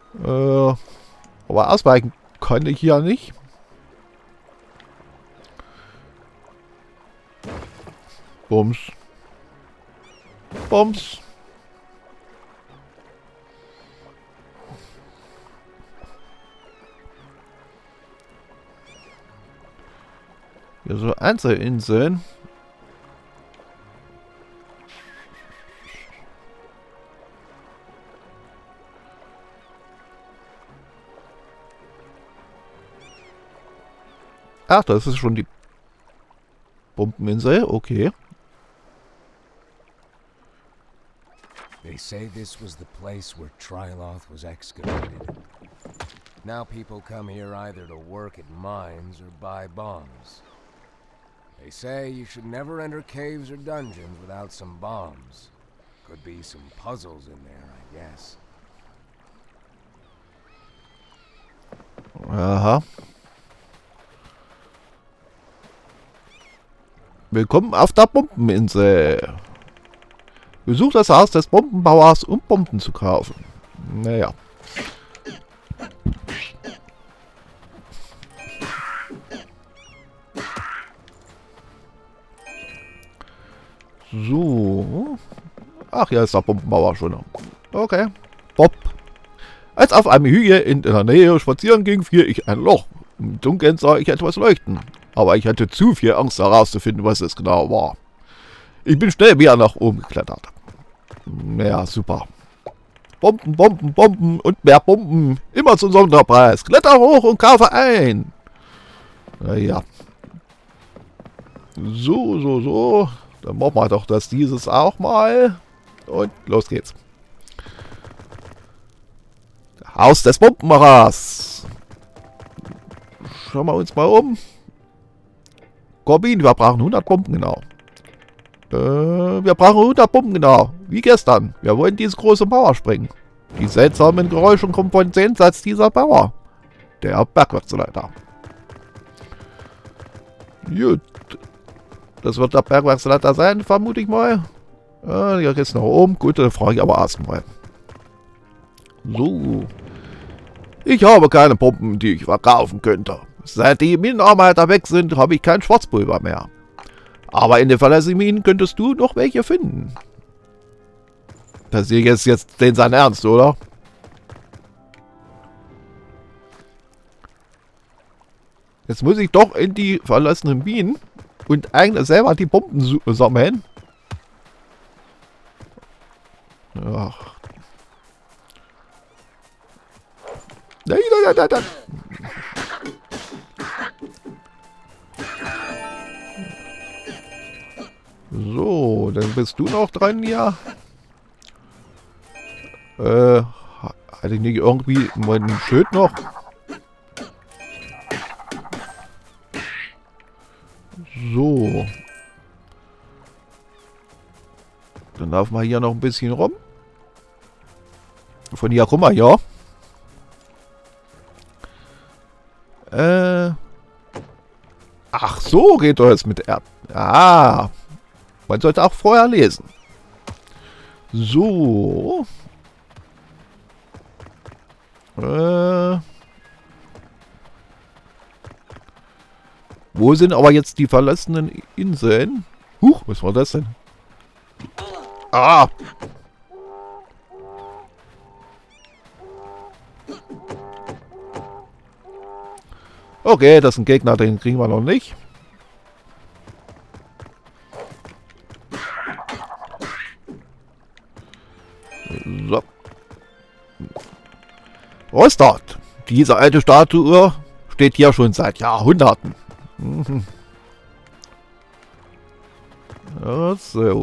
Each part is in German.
Aber ausweichen kann ich ja nicht. Bums. Bums. Hier so Einzelinseln. Ach, das ist schon die Bombeninsel. Okay. They say this was the place where Tryloth was excavated. Now people come here either to work at mines or buy bombs. They say you should never enter caves or dungeons without some bombs. Could be some puzzles in there, I guess. Aha. Willkommen auf der Bombeninsel. Besuch das Haus des Bombenbauers, um Bomben zu kaufen. Naja. So. Ach, hier ist der Bombenbauer schon. Okay. Bob. Als auf einem Hügel in der Nähe spazieren ging, fiel ich ein Loch. Im Dunkeln sah ich etwas leuchten. Aber ich hatte zu viel Angst herauszufinden, was es genau war. Ich bin schnell wieder nach oben geklettert. Ja, super. Bomben, Bomben, Bomben und mehr Bomben. Immer zum Sonderpreis. Kletter hoch und kaufe ein. Naja. So. Dann machen wir doch dieses auch mal. Und los geht's. Haus des Bombenmachers. Schauen wir uns mal um. Corbin, wir brauchen 100 Bomben genau. Wir brauchen 100 Bomben genau. Wie gestern. Wir wollen diese große Mauer sprengen. Die seltsamen Geräusche kommen von jenseits dieser Mauer. Der Bergwerksleiter. Gut. Das wird der Bergwerksleiter sein, vermute ich mal. Hier geht's nach oben. Gut, dann frage ich aber erstmal. So. Ich habe keine Bomben, die ich verkaufen könnte. Seit die Minenarbeiter weg sind, habe ich kein Schwarzpulver mehr. Aber in den verlässlichen Minen könntest du noch welche finden. Das ist jetzt den sein Ernst, oder? Jetzt muss ich doch in die verlassenen Minen und eigentlich selber die Bomben sammeln. Ach. Nein. So, dann bist du noch dran, ja. Hatte ich nicht irgendwie mein Schild noch? So. Dann laufen wir hier noch ein bisschen rum. Von hier, guck mal, ja. Ach so, geht doch jetzt mit R. Ah. Man sollte auch vorher lesen. So. Wo sind aber jetzt die verlassenen Inseln? Huch, was war das denn? Ah! Okay, das ist ein Gegner, den kriegen wir noch nicht. So. Rostart. Diese alte Statue steht hier schon seit Jahrhunderten. Mhm. So.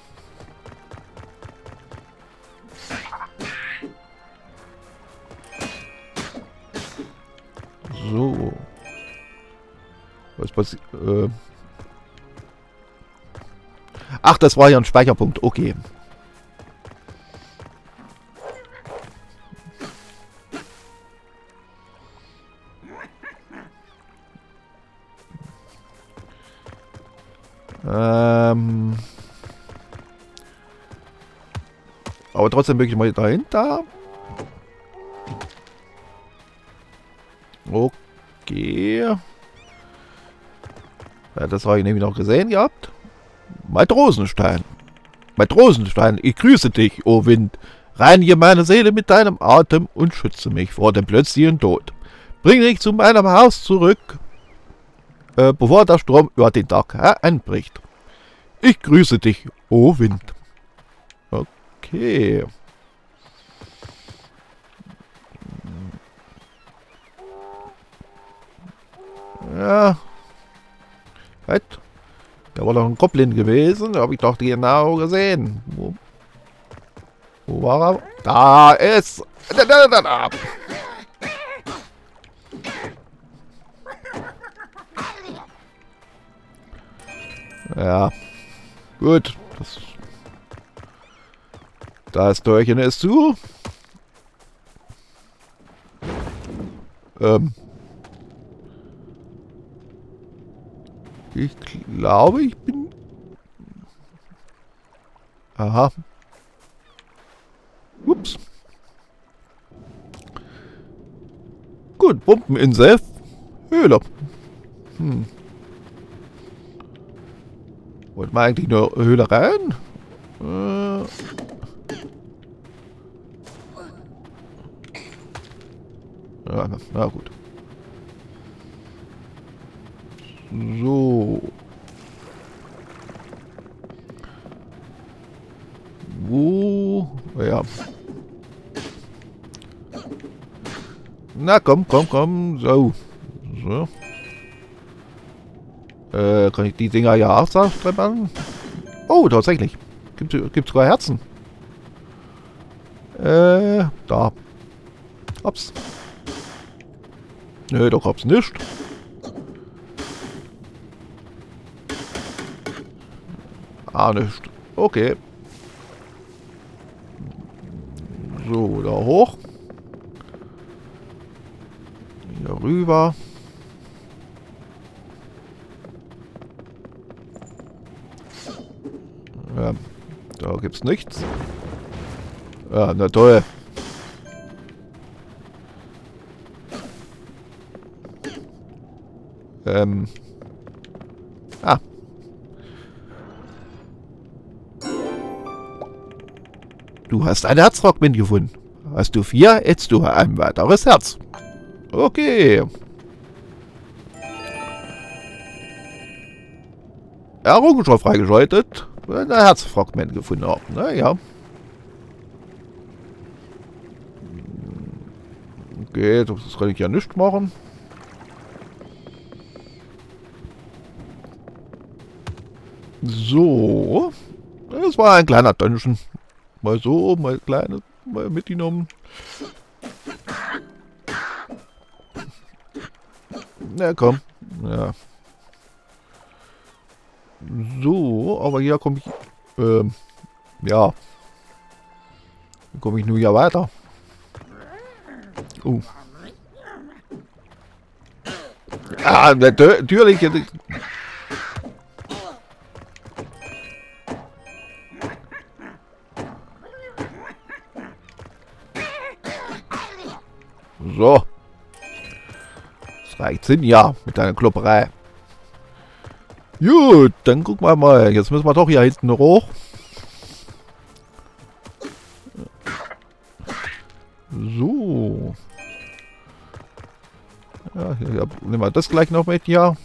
So. Was passiert? Ach, das war ja ein Speicherpunkt. Okay. Aber trotzdem möchte ich mal dahinter. Okay. Ja, das habe ich nämlich noch gesehen gehabt. Matrosenstein. Matrosenstein, ich grüße dich, o Wind. Reinige meine Seele mit deinem Atem und schütze mich vor dem plötzlichen Tod. Bring mich zu meinem Haus zurück, bevor der Sturm über den Tag hereinbricht. Ich grüße dich, o Wind. Okay. Ja. Was? Da war doch ein Goblin gewesen. Da habe ich doch genau gesehen. Wo war er? Da ist... Da. Ja. Gut. Das Türchen ist zu. Ich glaube, ich bin... Aha. Ups. Gut, Pumpeninsel. Höhle. Wollte man eigentlich eine Höhle rein? Ja, na gut. So. Wo? Ja. Na komm. So. Kann ich die Dinger ja auch treffen? Oh, tatsächlich. Gibt's sogar Herzen. Da. Ups. Nö, doch hab's nicht. Ah, nicht. Okay. So, da hoch. Hier rüber. Ja, da gibt's nichts. Ja, na toll. Ah. Du hast ein Herzfragment gefunden. Hast du 4, hättest du ein weiteres Herz. Okay. Errungenschaft freigeschaltet. Ein Herzfragment gefunden haben. Naja. Okay, das kann ich ja nicht machen. So. Das war ein kleiner Dungeon. Mal so, mal kleine, mal mitgenommen. Na komm. Ja. So, aber hier komme ich... ja. Dann komme ich nur hier weiter. Ah, natürlich. So. Das reicht Sinn, ja, mit deiner Klopperei. Gut, dann gucken wir mal. Jetzt müssen wir doch hier hinten hoch. So. Ja, hier nehmen wir das gleich noch mit, ja.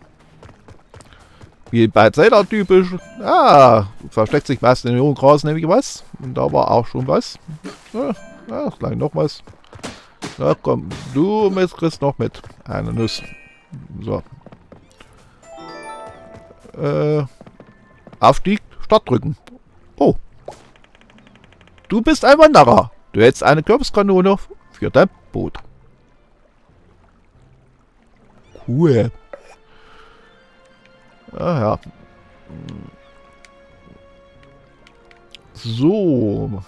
Wie bei Zelda typisch. Ah, versteckt sich was in den hohen Gras, nämlich was. Und da war auch schon was. Ja, gleich noch was. Na komm, du kriegst noch mit. Eine Nuss. So. Aufstieg, Start drücken. Oh. Du bist ein Wanderer. Du hättest eine Kürbiskanone für dein Boot. Cool. Ah ja. So.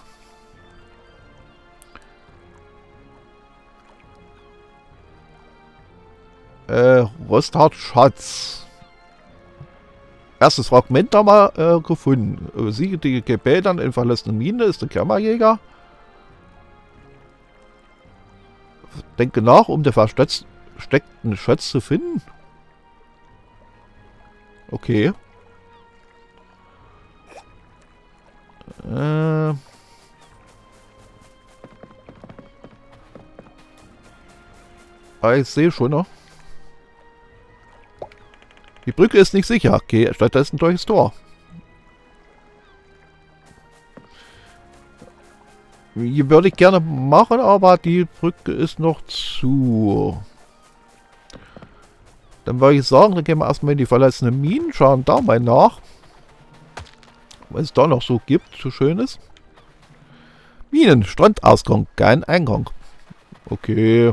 Rosthartschatz. Erstes Fragment haben wir gefunden. Siege die Gebädern in verlassenen Mine ist der Kammerjäger. Denke nach, um den versteckten Schätze finden. Okay. Ich sehe schon noch. Die Brücke ist nicht sicher. Okay, stattdessen durch das Tor. Hier würde ich gerne machen, aber die Brücke ist noch zu. Dann würde ich sagen, dann gehen wir erstmal in die verlassenen Minen, schauen da mal nach. Was es da noch so gibt, so schönes. Minen, Strandausgang, kein Eingang. Okay.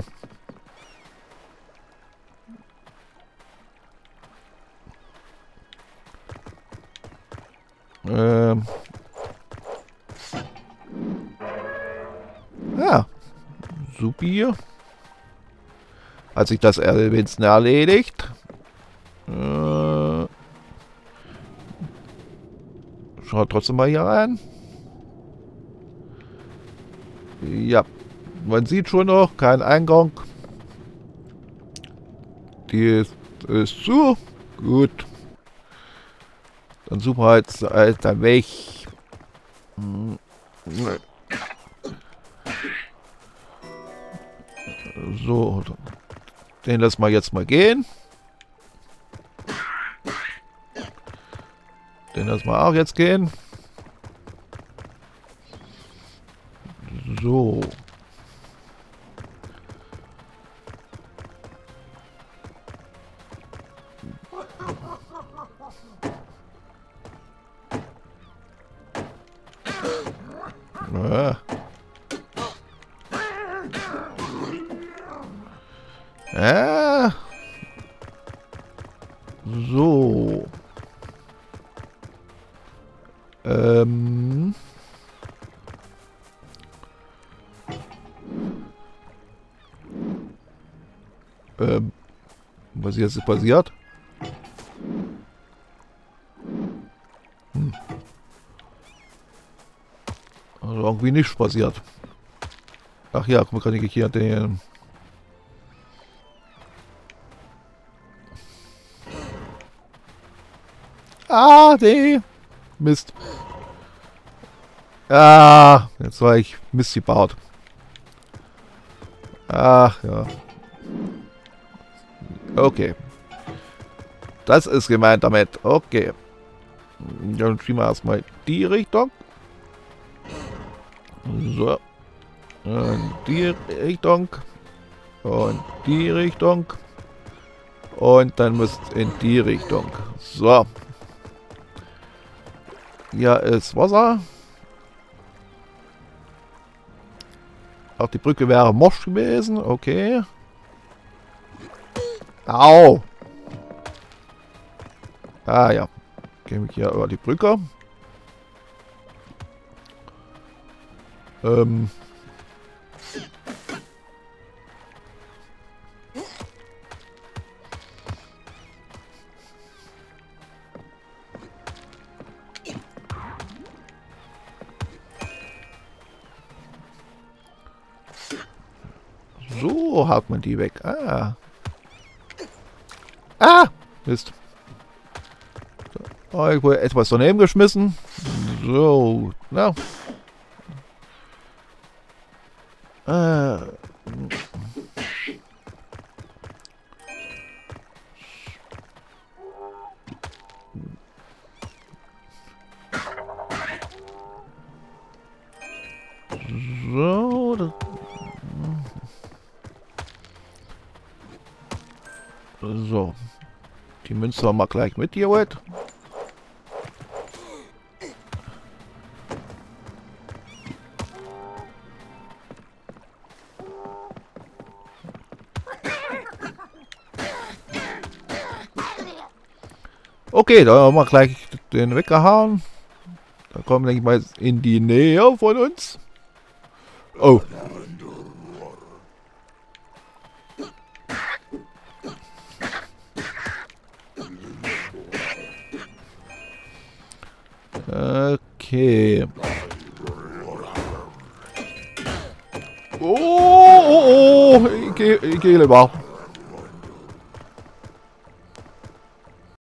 Ja. Supi. Hat sich das wenigstens erledigt. Schaut trotzdem mal hier rein. Ja. Man sieht schon noch, kein Eingang. Die ist zu. Gut. Dann suchen wir jetzt da weg. So. Den lassen wir jetzt mal gehen. Den lassen wir auch jetzt gehen. So. So. Was jetzt passiert? Also irgendwie nichts passiert. Ach ja, guck mal, kann ich hier den... Ah, nee. Mist. Ah, jetzt war ich Mist gebaut. Ach, ja. Okay. Das ist gemeint damit. Okay. Dann schieben wir erstmal die Richtung. So. Und die Richtung. Und die Richtung. Und dann muss in die Richtung. So. Hier ist Wasser. Auch die Brücke wäre morsch gewesen. Okay. Au. Ah ja. Gehen wir hier über die Brücke. So haut man die weg. Ah. Ah! Mist. Oh, ich wurde etwas daneben geschmissen. So. Na. So. So. Die Münze haben wir gleich mit hier heute. Okay, da haben wir gleich den weggehauen. Da kommen wir, denke ich mal, in die Nähe von uns. Oh. Okay. Oh, oh, oh. Ich geh lieber.